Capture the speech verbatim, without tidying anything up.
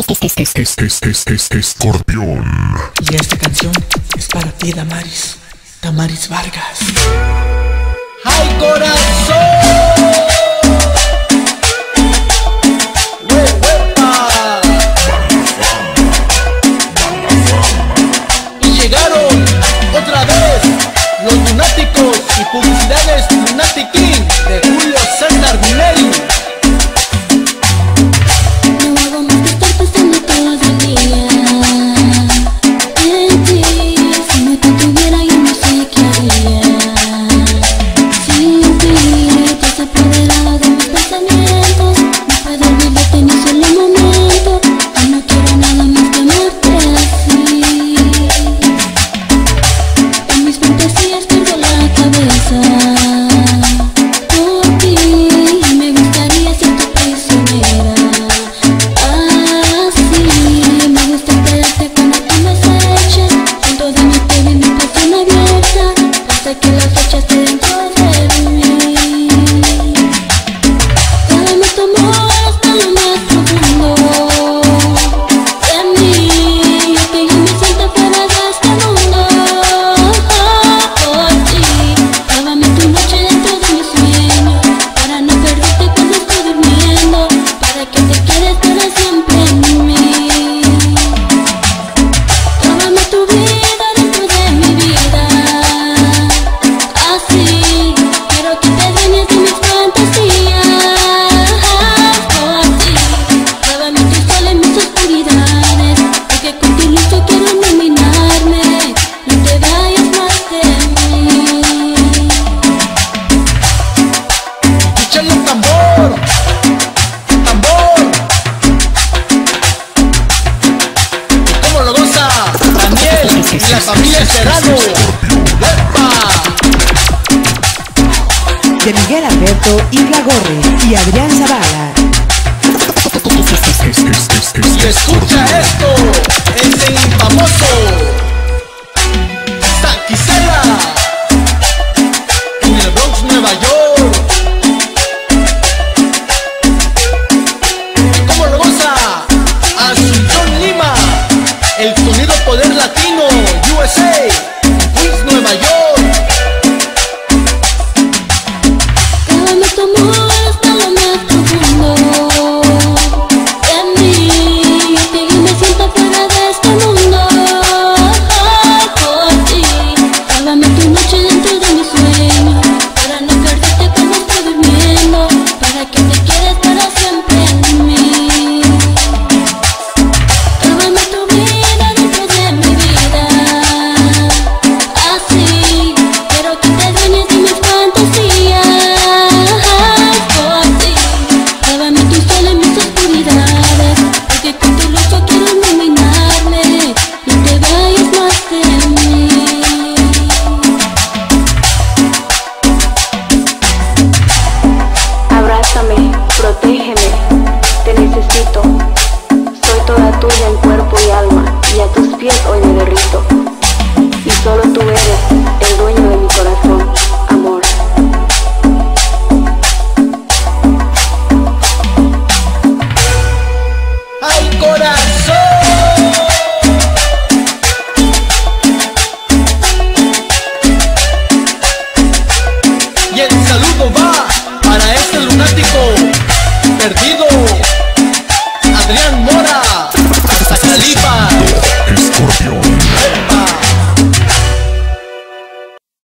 Escorpión. Y esta canción es para ti, Damaris, Damaris Vargas. ¡Ay, corazón! Y llegaron otra vez los lunáticos y publicidades Lunatic King de Julio César Minelli. La familia Serrano. De Miguel Alberto Irlagorri y Adrián Zavala. Y escucha esto, es el famoso Taquicela en el Bronx, Nueva York. ¿Y cómo lo goza? Asunción Lima, el sonido poder latino, U S A, Queens, Nueva York. Y el saludo va para este lunático perdido, Adrián Mora.